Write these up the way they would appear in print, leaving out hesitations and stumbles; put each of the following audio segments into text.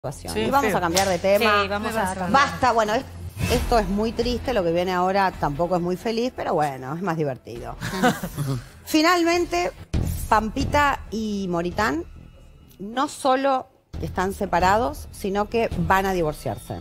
Sí, y vamos a cambiar de tema. Sí, vamos a cambiar. Basta, bueno, esto es muy triste, lo que viene ahora tampoco es muy feliz, pero bueno, es más divertido. Finalmente, Pampita y Moritán no solo están separados, sino que van a divorciarse.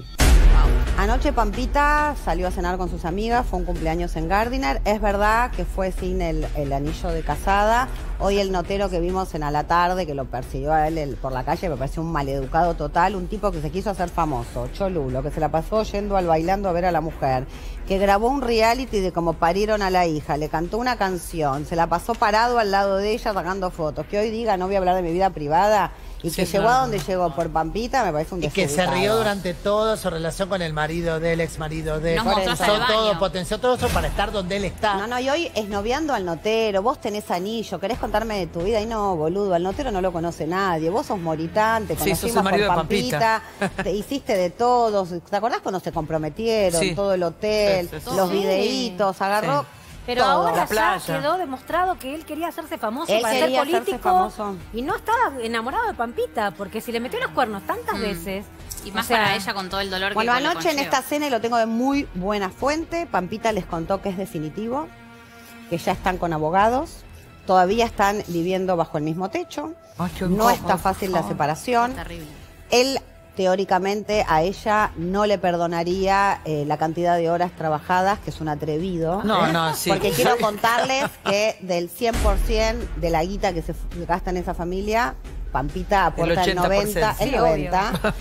Anoche Pampita salió a cenar con sus amigas, fue un cumpleaños en Gardiner. Es verdad que fue sin el anillo de casada. Hoy el notero que vimos en A la Tarde, que lo persiguió a él por la calle, me pareció un maleducado total, un tipo que se quiso hacer famoso, cholulo, que se la pasó yendo al bailando a ver a la mujer, que grabó un reality de cómo parieron a la hija, le cantó una canción, se la pasó parado al lado de ella sacando fotos. Que hoy diga no voy a hablar de mi vida privada. Y que llegó a donde llegó por Pampita, me parece un desubicado. Y que se rió durante toda su relación con el marido del ex marido de él. Potenció todo eso para estar donde él está. No, y hoy esnoviando al notero, vos tenés anillo, querés contarme de tu vida. Y no, boludo, al notero no lo conoce nadie. Vos sos Moritán, te conocimos por Pampita, te hiciste de todos. ¿Te acordás cuando se comprometieron? Sí. Todo el hotel, los videitos, agarró... Sí. Pero ahora ya quedó demostrado que él quería hacerse famoso para ser político y no estaba enamorado de Pampita, porque si le metió los cuernos tantas veces... Y más para ella con todo el dolor que Bueno, anoche en esta cena, y lo tengo de muy buena fuente, Pampita les contó que es definitivo, que ya están con abogados, todavía están viviendo bajo el mismo techo, no está fácil la separación. Terrible. Él... teóricamente a ella no le perdonaría la cantidad de horas trabajadas, que es un atrevido. Sí. Porque quiero contarles que del 100% de la guita que se gasta en esa familia, Pampita aporta el 90%, sí, el 90%,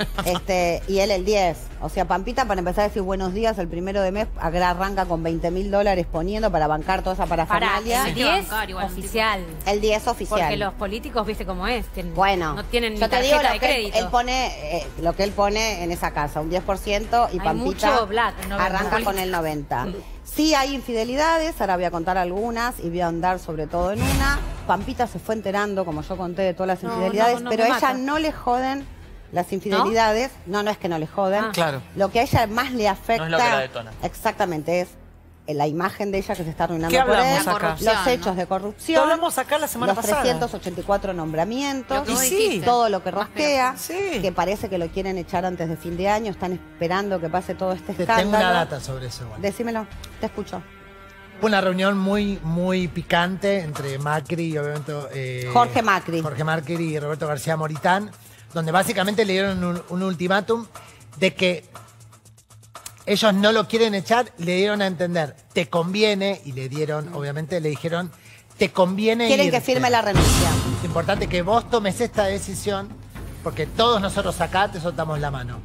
y él el 10%. O sea, Pampita, para empezar a decir buenos días el 1 de mes, arranca con $20.000 poniendo para bancar toda esa parafernalia. El 10 oficial. El 10 oficial. Porque los políticos, viste cómo es, bueno, no tienen ni yo te digo tarjeta lo de que crédito. él pone, lo que él pone en esa casa, un 10%, y hay Pampita mucho black, arranca con el 90%. Sí hay infidelidades, ahora voy a contar algunas y voy a andar sobre todo en una. Pampita se fue enterando, como yo conté, de todas las infidelidades, pero a ella no le joden las infidelidades. No es que no le joden. Claro. Lo que a ella más le afecta... No es lo que la detona. Exactamente, es la imagen de ella que se está arruinando ¿Qué por él, hablamos acá? los hechos de corrupción, Lo hablamos acá la semana los pasada. 384 nombramientos, sí. todo lo que rosquea, sí. que parece que lo quieren echar antes de fin de año, están esperando que pase todo este escándalo. Tengo una data sobre eso. Igual. Decímelo, te escucho. Una reunión muy picante entre Macri y obviamente... Jorge Macri y Roberto García Moritán, donde básicamente le dieron un ultimátum de que ellos no lo quieren echar, le dieron a entender, te conviene, y le dieron, obviamente le dijeron, te conviene Quieren irte. que firme la renuncia. Es importante que vos tomes esta decisión, porque todos nosotros acá te soltamos la mano.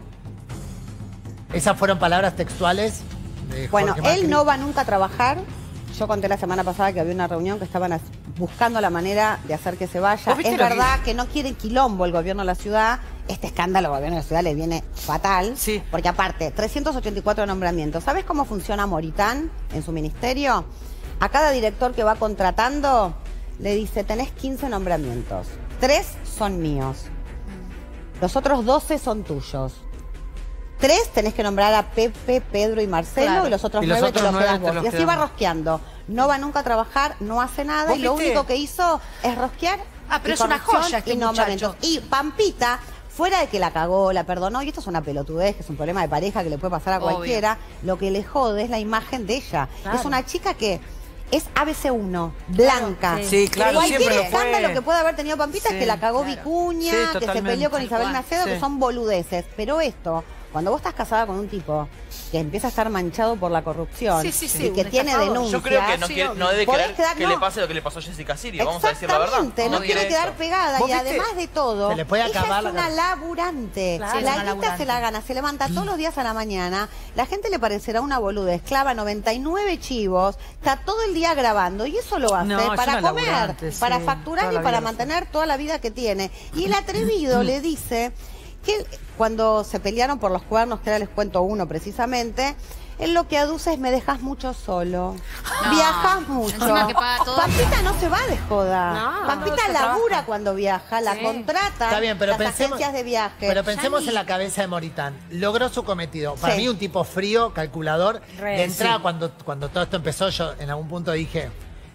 Esas fueron palabras textuales de Jorge Macri. Él no va nunca a trabajar. Yo conté la semana pasada que había una reunión que estaban buscando la manera de hacer que se vaya. Es verdad que no quiere quilombo el gobierno de la ciudad. Este escándalo al gobierno de la ciudad le viene fatal. Sí. Porque aparte, 384 nombramientos. ¿Sabes cómo funciona Moritán en su ministerio? A cada director que va contratando le dice, tenés 15 nombramientos. 3 son míos. Los otros 12 son tuyos. 3 tenés que nombrar a Pepe, Pedro y Marcelo, y los otros 9 te los quedas vos. Y así va rosqueando. No va nunca a trabajar, no hace nada, y lo único que hizo es rosquear. Pero es una joya este muchacho. Y Pampita, fuera de que la cagó, la perdonó, y esto es una pelotudez, que es un problema de pareja que le puede pasar a cualquiera, lo que le jode es la imagen de ella. Claro. Es una chica que... es ABC1, blanca. Sí, claro. Cualquier escándalo que pueda haber tenido Pampita es que la cagó Vicuña, que se peleó con Isabel Macedo, que son boludeces. Pero esto, cuando vos estás casada con un tipo que empieza a estar manchado por la corrupción y que tiene denuncias... Yo creo que no debe querer que le pase lo que le pasó a Jessica Sirio, vamos a decir la verdad. No quiere quedar pegada, y además de todo, se le puede acabar ella es una laburante. Claro, la guita se la gana, se levanta todos los días a la mañana, la gente le parecerá una boludez, clava 99 chivos, está todo el día grabando, y eso lo hace para comer, para facturar y para mantener toda la vida que tiene. Y el atrevido le dice que cuando se pelearon por los cuernos, que ahora les cuento uno precisamente, él lo que aduce es me dejas mucho solo. Viajas mucho. Pampita no se va de joda. Pampita labura cuando viaja, la contrata. Está bien, pero las agencias de viaje. Pero pensemos en la cabeza de Moritán. Logró su cometido. Para mí un tipo frío, calculador. De entrada, cuando todo esto empezó, yo en algún punto dije,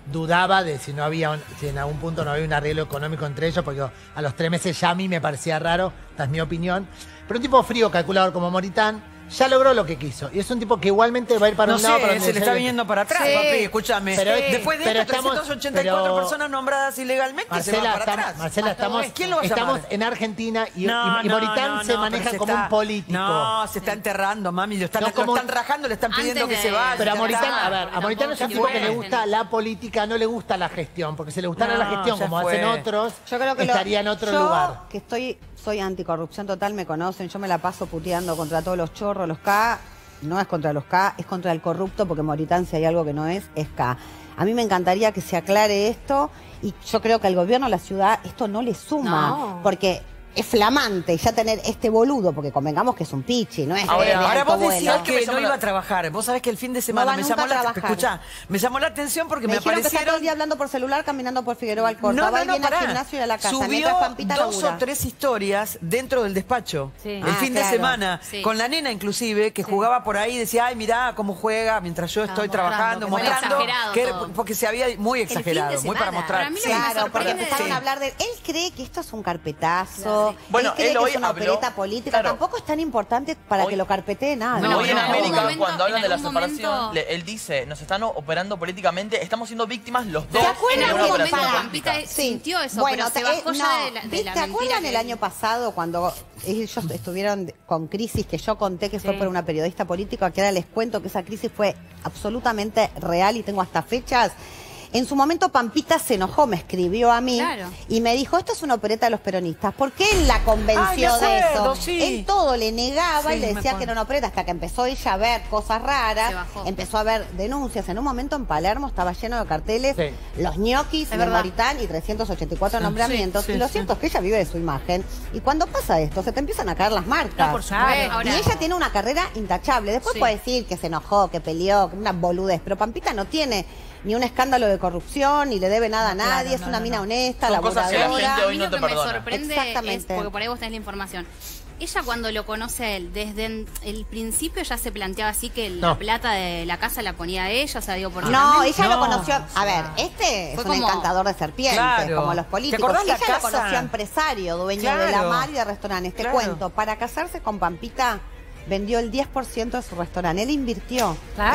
dudaba de si en algún punto no había un arreglo económico entre ellos, porque a los 3 meses ya a mí me parecía raro, esta es mi opinión. Pero un tipo frío, calculador como Moritán, ya logró lo que quiso. Y es un tipo que igualmente va a ir para un lado. Se le está viniendo para atrás, papi, escúchame. Pero, después de esto, 384 personas nombradas ilegalmente, Marcela, se van para atrás. Marcela, estamos en Argentina y Moritán se maneja como un político. No, se está enterrando, mami. Lo están rajando, le están pidiendo que se vaya. Pero a Moritán es un tipo que le gusta la política, no le gusta la gestión. Porque si le gustara la gestión, como hacen otros, yo creo que estaría en otro lugar. Soy anticorrupción total, me conocen, yo me la paso puteando contra todos los chorros, los K, no es contra los K, es contra el corrupto, porque Moritán, si hay algo que no es K. A mí me encantaría que se aclare esto, y yo creo que al gobierno de la ciudad esto no le suma, porque es flamante ya tener este boludo, porque convengamos que es un pichi, ¿no es? Ahora vos decías que no iba a trabajar. Vos sabés que el fin de semana me llamó la atención porque me dijeron aparecieron... que está todo el día hablando por celular, caminando por Figueroa Alcorta. Va y viene al gimnasio y a la casa. Subió 2 o 3 historias dentro del despacho. El fin de semana. Con la nena inclusive, que jugaba por ahí, decía, ay, mirá cómo juega mientras yo estoy trabajando, mostrando. Porque se había muy exagerado, muy para mostrar. Claro, porque empezaron a hablar de... Él cree que esto es un carpetazo. Bueno, él cree que es una opereta política. Tampoco es tan importante para que lo carpetee nada. No, hoy en América, cuando hablan de la separación, él dice, nos están operando políticamente, estamos siendo víctimas los dos. ¿Te acuerdas cuando Pampita sintió eso? Bueno, pero se bajó ya de la mentira. ¿Te acuerdan el año pasado cuando ellos estuvieron con crisis que yo conté que fue por una periodista política, que ahora les cuento que esa crisis fue absolutamente real y tengo hasta fechas? En su momento Pampita se enojó, me escribió a mí y me dijo, esto es una opereta de los peronistas. ¿Por qué él la convenció de eso? Él todo le negaba y le decía que era una opereta, hasta que empezó ella a ver cosas raras, empezó a ver denuncias. En un momento en Palermo estaba lleno de carteles, los ñoquis de Moritán y 384 nombramientos. Y lo cierto es que ella vive de su imagen. Y cuando pasa esto, se te empiezan a caer las marcas. Y ella tiene una carrera intachable. Después puede decir que se enojó, que peleó, que una boludez, pero Pampita no tiene ni un escándalo de corrupción, ni le debe nada a nadie, es una mina honesta, laboradora. A mí lo que me sorprende es, porque por ahí vos tenés la información, ella cuando lo conoce a él, desde el principio ya se planteaba así que la plata de la casa la ponía ella, o sea, digo, porque no, ella lo conoció, a ver, este es un encantador de serpientes, como los políticos. Ella lo conoció empresario, dueño de la mar y de restaurantes. Te cuento, para casarse con Pampita, vendió el 10% de su restaurante. Él invirtió. Ella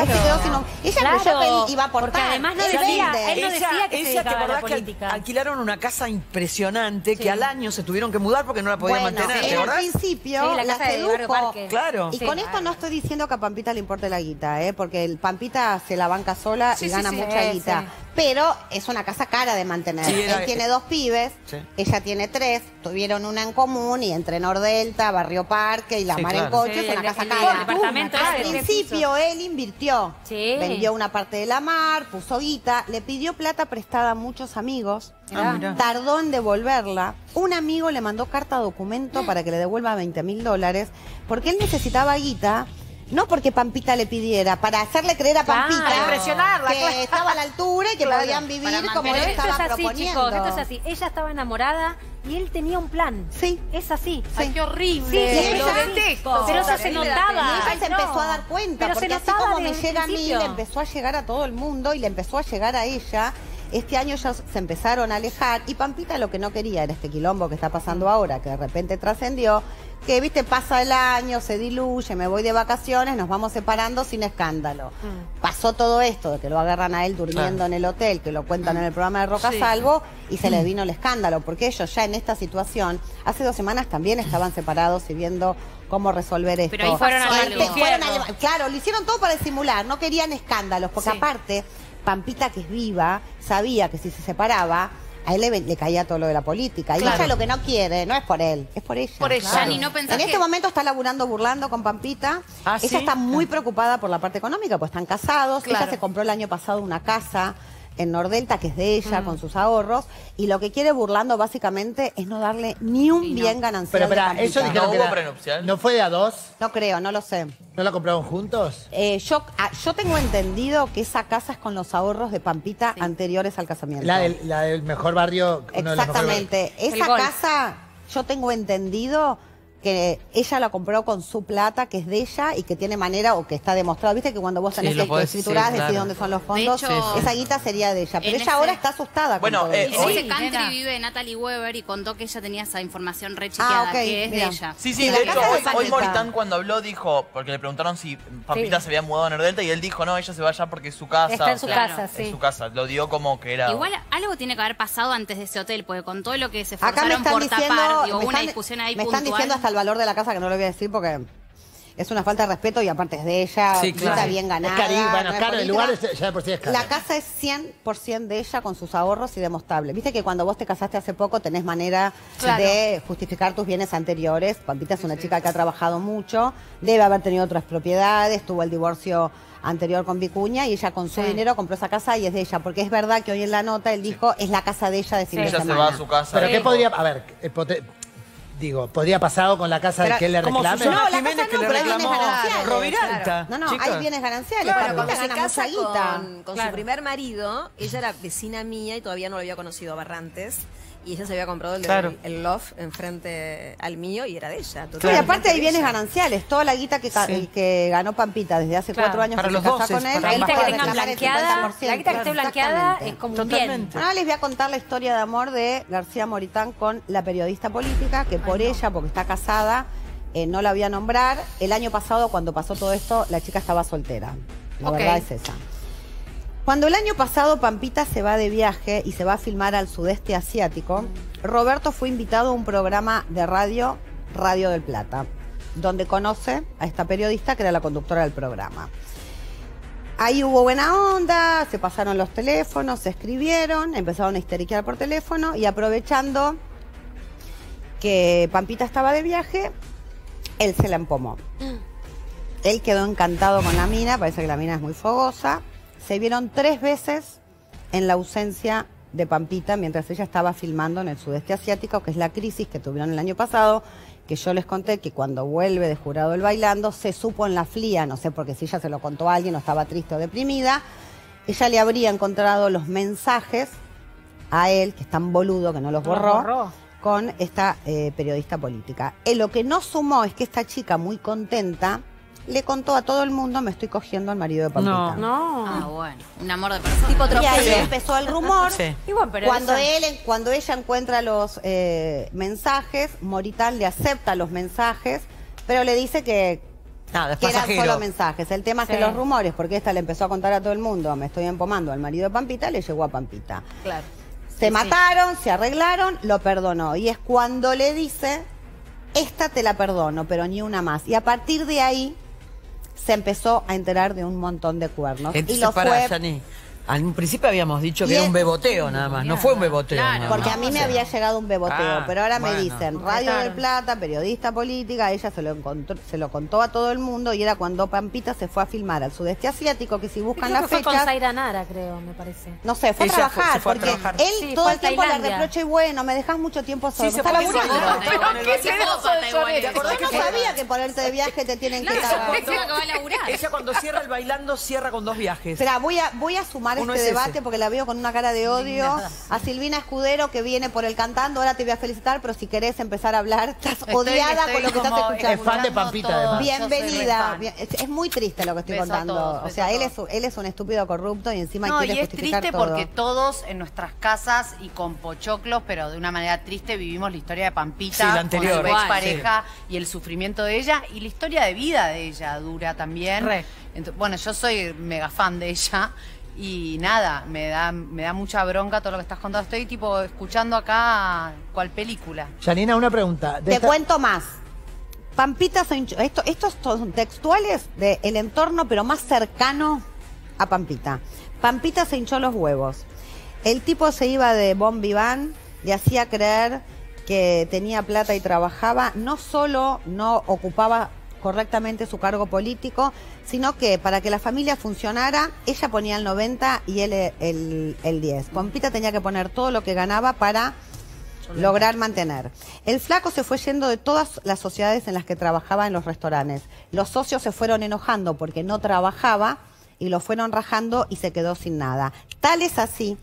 creyó que él iba a aportar. Porque además no decía, él no decía que se dedicaba a la política. Alquilaron una casa impresionante que al año se tuvieron que mudar porque no la podían mantener. En el principio la casa sedujo. Claro. Y con esto no estoy diciendo que a Pampita le importe la guita, porque el Pampita se la banca sola y gana mucha guita. Pero es una casa cara de mantener. Él tiene 2 pibes, ella tiene 3, tuvieron una en común y entre Nordelta, Barrio Parque y La Mar en coche, es una casa cara. Al principio él invirtió, vendió una parte de La Mar, puso guita, le pidió plata prestada a muchos amigos, tardó en devolverla. Un amigo le mandó carta documento para que le devuelva $20.000 porque él necesitaba guita. No porque Pampita le pidiera, para hacerle creer a Pampita que estaba a la altura y que podían vivir como él estaba proponiendo. Chicos, esto es así. Ella estaba enamorada y él tenía un plan. Sí. Es así. Ay, qué horrible. Sí, lo detesto. Pero eso se notaba. Y ella se empezó a dar cuenta, porque así como me llega a mí, le empezó a llegar a todo el mundo y le empezó a llegar a ella. Este año ellos se empezaron a alejar y Pampita lo que no quería era este quilombo que está pasando ahora, que de repente trascendió, que viste, pasa el año, se diluye, me voy de vacaciones, nos vamos separando sin escándalo. Pasó todo esto de que lo agarran a él durmiendo en el hotel, que lo cuentan en el programa de Roca Salvo, y se les vino el escándalo, porque ellos ya en esta situación, hace 2 semanas también estaban separados y viendo cómo resolver esto. Pero ahí fueron a claro, lo hicieron todo para disimular, no querían escándalos, porque aparte, Pampita, que es viva, sabía que si se separaba, a él le caía todo lo de la política. Y ella lo que no quiere, no es por él, es por ella. Por ella. Ni no en este momento está laburando, burlando con Pampita. Ella está muy preocupada por la parte económica, pues están casados. Ella se compró el año pasado una casa en Nordelta, que es de ella, con sus ahorros, y lo que quiere burlando básicamente es no darle ni un bien ganancial. Pero espera, eso dijeron que hubo prenupcial. ¿No fue de a 2? No creo, no lo sé. ¿No la compraron juntos? Yo tengo entendido que esa casa es con los ahorros de Pampita anteriores al casamiento. La del mejor barrio. Exactamente. Esa casa, yo tengo entendido, que ella la compró con su plata, que es de ella y que tiene manera o que está demostrado. Viste que cuando vos tenés que escriturás, decís dónde son los fondos, esa guita sería de ella. Pero ella ahora está asustada. Bueno, ese country vive Natalie Weber y contó que ella tenía esa información re chequeada, que es de ella. Sí, de hecho, hoy Moritán cuando habló dijo, porque le preguntaron si Pampita se había mudado a Nordelta y él dijo, no, ella se va allá porque es su casa. Está en su casa, en su casa. Lo dio como que era... Igual algo tiene que haber pasado antes de ese hotel, porque con todo lo que se esforzaron por tapar, digo, una discusión ahí puntual. Me están diciendo hasta el valor de la casa, que no lo voy a decir porque es una falta de respeto y aparte es de ella, está bien ganada. Es caro, el lugar ya de por sí es caro. La casa es 100% de ella con sus ahorros y demostrable. Viste que cuando vos te casaste hace poco tenés manera de justificar tus bienes anteriores. Pampita es una chica que ha trabajado mucho, debe haber tenido otras propiedades, tuvo el divorcio anterior con Vicuña y ella con su dinero compró esa casa y es de ella. Porque es verdad que hoy en la nota él dijo, es la casa de ella de fin de semana. Ella se va a su casa. Pero ¿qué podría...? A ver, digo, ¿podría pasar con la casa de que él le reclame? No, la casa no, pero hay bienes gananciales. Roviralta. No, hay bienes gananciales. Bueno, cuando se casa con su primer marido, ella era vecina mía y todavía no lo había conocido a Barrantes. Y ella se había comprado el loft enfrente al mío y era de ella. Y aparte hay bienes gananciales. Toda la guita que ganó Pampita desde hace 4 años para que los se casó con él. La guita que tenga blanqueada, la guita que esté blanqueada es como un bien. Ahora les voy a contar la historia de amor de García Moritán con la periodista política, que por ella, porque está casada, no la voy a nombrar. El año pasado, cuando pasó todo esto, la chica estaba soltera. La verdad es esa. Cuando el año pasado Pampita se va de viaje y se va a filmar al sudeste asiático, Roberto fue invitado a un programa de radio, Radio del Plata, donde conoce a esta periodista que era la conductora del programa. Ahí hubo buena onda, se pasaron los teléfonos, se escribieron, empezaron a histeriquear por teléfono y aprovechando que Pampita estaba de viaje, él se la empomó. Él quedó encantado con la mina, parece que la mina es muy fogosa. Se vieron 3 veces en la ausencia de Pampita mientras ella estaba filmando en el sudeste asiático, que es la crisis que tuvieron el año pasado, que yo les conté que cuando vuelve de Jurado el Bailando, se supo en la FLIA, no sé porque si ella se lo contó a alguien o estaba triste o deprimida, ella le habría encontrado los mensajes a él, que es tan boludo que no los borró, con esta periodista política. Lo que no sumó es que esta chica muy contenta le contó a todo el mundo, me estoy cogiendo al marido de Pampita. Ah, bueno, un amor de persona. Tipo y ahí empezó el rumor. Y bueno, pero cuando ella encuentra los mensajes, Moritán le acepta los mensajes, pero le dice que eran solo mensajes. El tema es que los rumores, porque esta le empezó a contar a todo el mundo, me estoy empomando al marido de Pampita, le llegó a Pampita. Claro. Se mataron, se arreglaron, lo perdonó. Y es cuando le dice, esta te la perdono, pero ni una más. Y a partir de ahí se empezó a enterar de un montón de cuernos. Entonces, y lo fue... Al principio habíamos dicho que era un beboteo nada más, no fue un beboteo. Claro, porque a mí me había llegado un beboteo, pero ahora me dicen, Radio del Plata, periodista política, ella se lo contó a todo el mundo y era cuando Pampita se fue a filmar al sudeste asiático, que si buscan la fecha... Fue con Zaira Nara, creo, me parece. No sé, fue a trabajar, porque él todo el tiempo le reprocha y bueno, me dejas mucho tiempo solo. Sí, está laburando. Yo no sabía que por irte de viaje te tienen que dar. Ella cuando cierra el Bailando, cierra con 2 viajes. Espera, voy a sumar este debate porque la veo con una cara de odio. A Silvina Escudero, que viene por el cantando, ahora te voy a felicitar, pero si querés empezar a hablar, estás odiada con lo que estás escuchando. Es fan de Pampita, además. Bienvenida. Es muy triste lo que estoy contando. O sea, él es un estúpido corrupto y encima quiere justificar todo. Es triste porque todos en nuestras casas y con pochoclos, pero de una manera triste, vivimos la historia de Pampita, la anterior, con su expareja y el sufrimiento de ella y la historia de vida de ella dura también. Entonces, bueno, yo soy mega fan de ella. Y nada, me da mucha bronca todo lo que estás contando. Estoy tipo escuchando acá cual película. Janina, una pregunta. Te cuento más. Pampita se hinchó. Estos son textuales del entorno, pero más cercano a Pampita. Pampita se hinchó los huevos. El tipo se iba de bon vivant, le hacía creer que tenía plata y trabajaba. No solo no ocupaba correctamente su cargo político, sino que para que la familia funcionara, ella ponía el 90 y él el 10. Pampita tenía que poner todo lo que ganaba para lograr mantener. El flaco se fue yendo de todas las sociedades en las que trabajaba en los restaurantes. Los socios se fueron enojando porque no trabajaba y lo fueron rajando y se quedó sin nada. Tal es así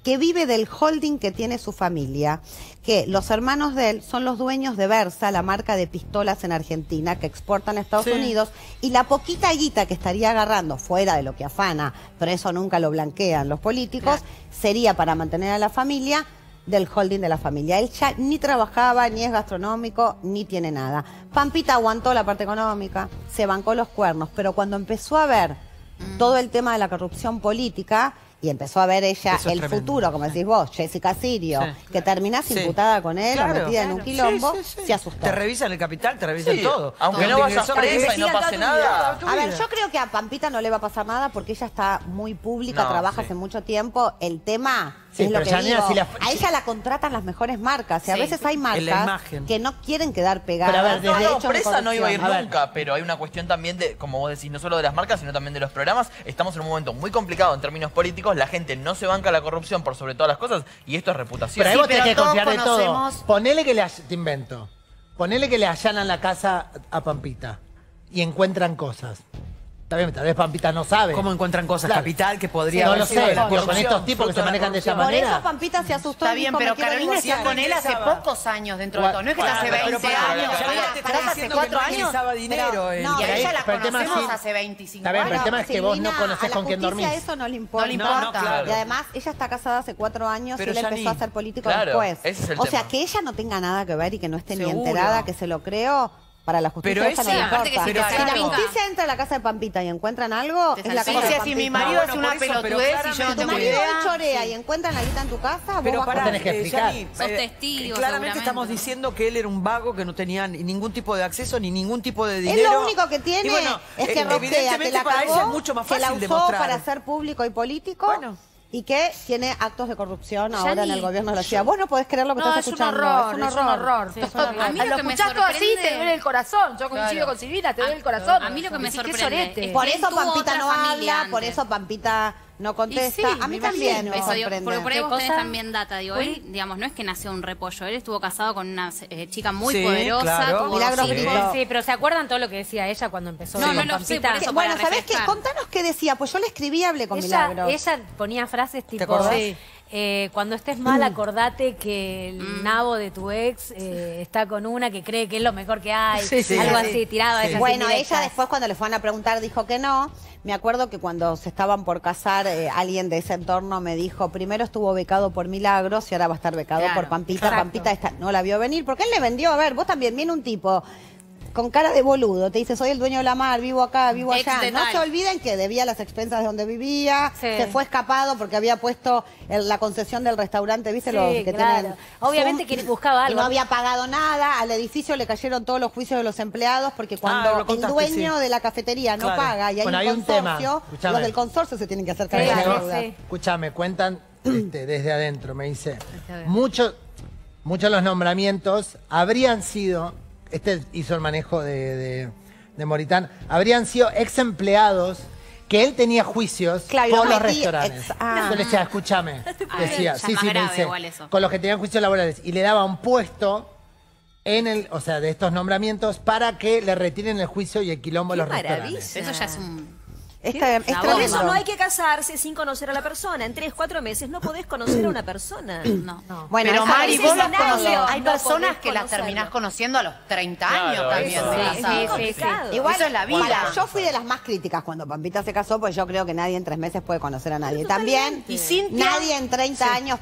que vive del holding que tiene su familia, que los hermanos de él son los dueños de Versa, la marca de pistolas en Argentina que exportan a Estados Unidos, y la poquita guita que estaría agarrando fuera de lo que afana, pero eso nunca lo blanquean los políticos, sería para mantener a la familia del holding de la familia. Él ya ni trabajaba, ni es gastronómico, ni tiene nada. Pampita aguantó la parte económica, se bancó los cuernos, pero cuando empezó a ver todo el tema de la corrupción política, y empezó a ver ella el futuro, como decís vos, Jessica Sirio, que terminás imputada con él, o metida en un quilombo, se asustó. Te revisan el capital, te revisan todo. Aunque no vayas presa y no pase nada. A ver, yo creo que a Pampita no le va a pasar nada porque ella está muy pública, trabaja hace mucho tiempo. El tema es lo que digo. A ella la contratan las mejores marcas. Y a veces hay marcas que no quieren quedar pegadas. Pero a ver, presa no iba a ir nunca, pero hay una cuestión también de, como vos decís, no solo de las marcas, sino también de los programas. Estamos en un momento muy complicado en términos políticos. La gente no se banca la corrupción por sobre todas las cosas y esto es reputación. Pero ahí vos tenés que confiar de todo. Ponele que te invento. Ponele que le allanan la casa a Pampita y encuentran cosas. Está bien, tal vez Pampita no sabe. ¿Cómo encuentran cosas? Capital que podría no lo sé, pero con estos tipos que se manejan de esa manera. Por eso Pampita se asustó. Está bien, pero Carolina está con él hace pocos años dentro de todo. No es que está hace 20 años. Está hace 4 años. Dinero, y a ella la conocemos hace 25 años. Está bien, pero el tema es que vos no conocés con quién dormís. A eso no le importa. Y además, ella está casada hace 4 años y él empezó a ser político después. O sea, que ella no tenga nada que ver y que no esté ni enterada, que se lo creo. Para la justicia pero no le importa. Si la justicia entra a la casa de Pampita y encuentran algo, es la casa de Pampita. Si mi marido es una pelotudez y yo no tengo idea. Si tu marido chorea y encuentran la guita en tu casa, vos tenés que explicar. Sos testigo, claramente estamos diciendo que él era un vago que no tenía ningún tipo de acceso ni ningún tipo de dinero. Él lo único que tiene es que rosquea, que la cagó, que la usó para ser público y político. Y que tiene actos de corrupción ahora en el gobierno de la ciudad. Vos no podés creer lo que estás escuchando. Es un horror. A mí lo escuchás todo así, te duele el corazón. Yo coincido con Silvina, te duele el corazón. A mí lo que me sorprende. Por eso Pampita no habla, por eso Pampita no contesta. A mí también me sorprende. Porque por ahí vos tenés también data. Digo, él, digamos, no es que nació un repollo. Él estuvo casado con una chica muy poderosa. Milagros Brito. Sí, pero ¿se acuerdan todo lo que decía ella cuando empezó? No lo sé, por eso. Bueno, ¿sabés qué? Contanos qué decía. Pues yo le escribí y hablé con Milagros. Ella ponía frases tipo... cuando estés mal, acordate que el nabo de tu ex está con una que cree que es lo mejor que hay. Algo así, tirado a ella. Bueno, ella después cuando le fueron a preguntar dijo que no. Me acuerdo que cuando se estaban por casar, alguien de ese entorno me dijo, primero estuvo becado por Milagros y ahora va a estar becado por Pampita. Pampita no la vio venir, porque él le vendió, a ver, vos también, viene un tipo con cara de boludo, te dice, soy el dueño de la mar, vivo acá, vivo allá. No se olviden que debía las expensas de donde vivía, se fue escapado porque había puesto la concesión del restaurante, ¿viste? Los que tienen obviamente que buscaba algo. Y no había pagado nada, al edificio le cayeron todos los juicios de los empleados porque cuando el dueño de la cafetería no paga y hay un consorcio, los del consorcio se tienen que hacer cargo de la deuda. Escuchame, cuentan desde adentro, me dice, muchos de los nombramientos habrían sido... Este hizo el manejo de Moritán. Habrían sido ex empleados que él tenía juicios por los restaurantes. Yo le decía, escúchame. Decía, me dice, con los que tenían juicios laborales. Y le daba un puesto en el, o sea, de estos nombramientos para que le retiren el juicio y el quilombo de los restaurantes. Eso ya es un... Por eso no hay que casarse sin conocer a la persona. En 3, 4 meses no podés conocer a una persona. No. Bueno, pero Mari, vos las conocés. Hay personas que las terminás conociendo a los 30 años también. Sí. Igual, eso es la vida. Yo fui de las más críticas cuando Pampita se casó, pues yo creo que nadie en 3 meses puede conocer a nadie. También, nadie en 30 años,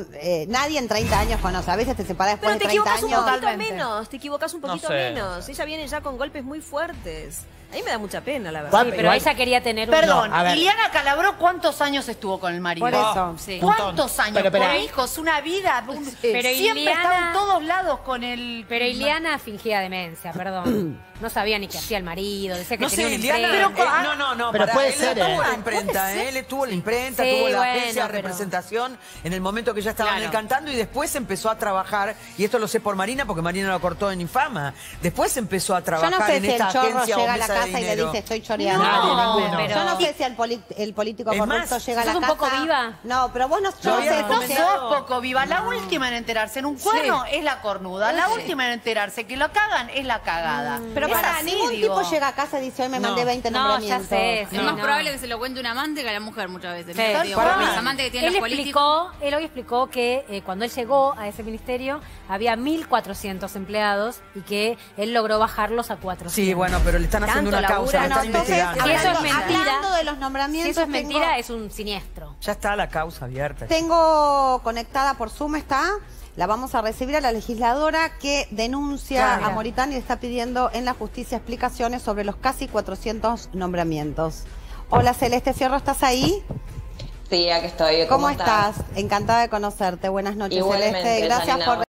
nadie en 30 años conoce. A veces te separás después de 30 años. Te equivocás un poquito menos. Ella viene ya con golpes muy fuertes. A mí me da mucha pena, la verdad. Pero ella quería tener un... Perdón, Liliana Calabró, ¿cuántos años estuvo con el marido? Por eso, ¿Cuántos años? Por hijos, una vida. Pero siempre estaba en todos lados con el... Pero Iliana fingía demencia, perdón. No sabía ni qué hacía el marido, decía que tenía una imprenta. No, pero puede ser, tuvo la imprenta, él tuvo la imprenta, tuvo la agencia de representación en el momento que ya estaban cantando y después empezó a trabajar, y esto lo sé por Marina, porque Marina lo cortó en Infama, después empezó a trabajar en esta agencia o mesa de dinero. Y le dice, estoy choreando. pero... Yo no sé si el político corrupto llega a la casa. ¿Sos un poco viva? No, pero vos no sos poco viva. La última en enterarse en un cuerno es la cornuda. La última en enterarse que lo cagan es la cagada. Pero para ningún tipo llega a casa y dice, hoy me mandé 20 nombramientos. Ya sé. Es más probable que se lo cuente un amante que a la mujer muchas veces. Los amantes que tienen los políticos. Él hoy explicó que cuando él llegó a ese ministerio había 1.400 empleados y que él logró bajarlos a 400. Sí, bueno, pero le están haciendo una causa, le están investigando. Si eso es mentira, hablando de los nombramientos, si eso es mentira, es un siniestro. Ya está la causa abierta. Tengo conectada por Zoom, la vamos a recibir a la legisladora que denuncia a Moritán y le está pidiendo en la justicia explicaciones sobre los casi 400 nombramientos. Hola Celeste Fierro, ¿estás ahí? Sí, aquí estoy. ¿Cómo estás? Encantada de conocerte. Buenas noches, Igualmente, Celeste. Gracias Janina, por